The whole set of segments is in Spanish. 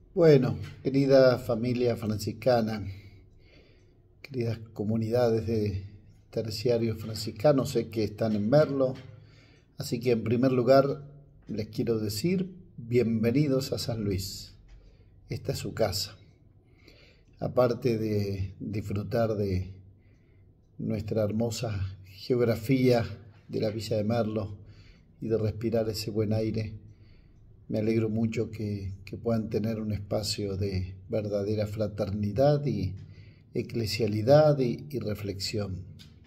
Bueno, querida familia franciscana, queridas comunidades de terciarios franciscanos, sé que están en Merlo, así que en primer lugar les quiero decir bienvenidos a San Luis. Esta es su casa. Aparte de disfrutar de nuestra hermosa geografía de la Villa de Merlo y de respirar ese buen aire, me alegro mucho que puedan tener un espacio de verdadera fraternidad y eclesialidad y reflexión.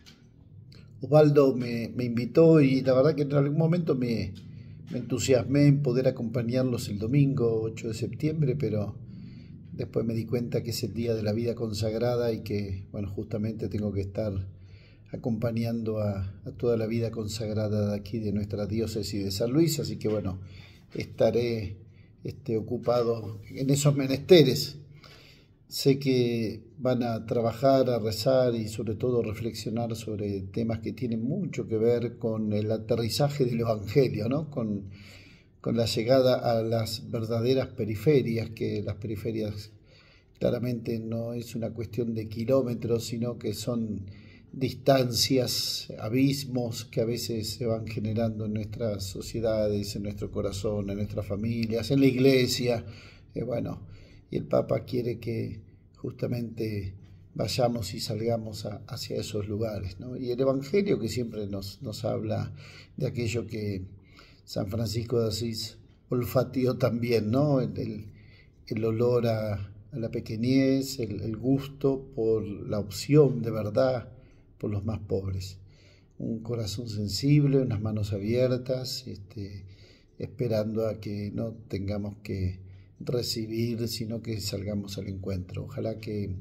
Osvaldo me invitó y la verdad que en algún momento me entusiasmé en poder acompañarlos el domingo 8 de septiembre, pero después me di cuenta que es el día de la vida consagrada y que, bueno, justamente tengo que estar acompañando a toda la vida consagrada de aquí, de nuestra diócesis de San Luis, así que bueno, estaré ocupado en esos menesteres. Sé que van a trabajar, a rezar y sobre todo reflexionar sobre temas que tienen mucho que ver con el aterrizaje del Evangelio, ¿no? Con la llegada a las verdaderas periferias, que las periferias claramente no es una cuestión de kilómetros, sino que son distancias, abismos que a veces se van generando en nuestras sociedades, en nuestro corazón, en nuestras familias, en la iglesia. Bueno, y el Papa quiere que justamente vayamos y salgamos hacia esos lugares, ¿no? Y el Evangelio que siempre nos habla de aquello que San Francisco de Asís olfateó también, ¿no? El olor a la pequeñez, el gusto por la opción de verdad por los más pobres. Un corazón sensible, unas manos abiertas, esperando a que no tengamos que recibir, sino que salgamos al encuentro. Ojalá que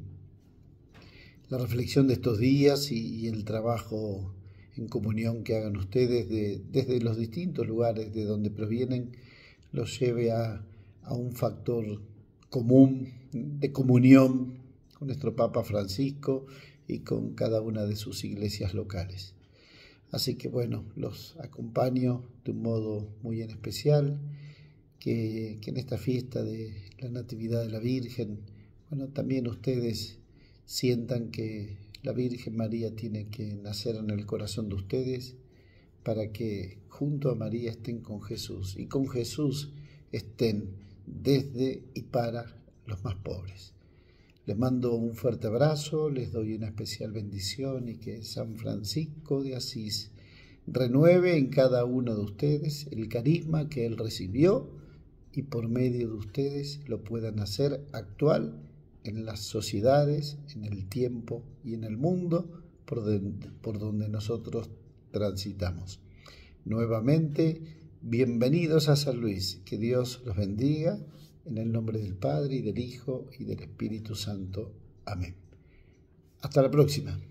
la reflexión de estos días y el trabajo en comunión que hagan ustedes desde los distintos lugares de donde provienen los lleve a un factor común de comunión con nuestro Papa Francisco y con cada una de sus iglesias locales. Así que bueno, los acompaño de un modo muy en especial, que en esta fiesta de la Natividad de la Virgen, bueno, también ustedes sientan que la Virgen María tiene que nacer en el corazón de ustedes para que junto a María estén con Jesús y con Jesús estén desde y para los más pobres. Les mando un fuerte abrazo, les doy una especial bendición y que San Francisco de Asís renueve en cada uno de ustedes el carisma que él recibió y por medio de ustedes lo puedan hacer actual en las sociedades, en el tiempo y en el mundo por donde nosotros transitamos. Nuevamente, bienvenidos a San Luis, que Dios los bendiga. En el nombre del Padre, y del Hijo, y del Espíritu Santo. Amén. Hasta la próxima.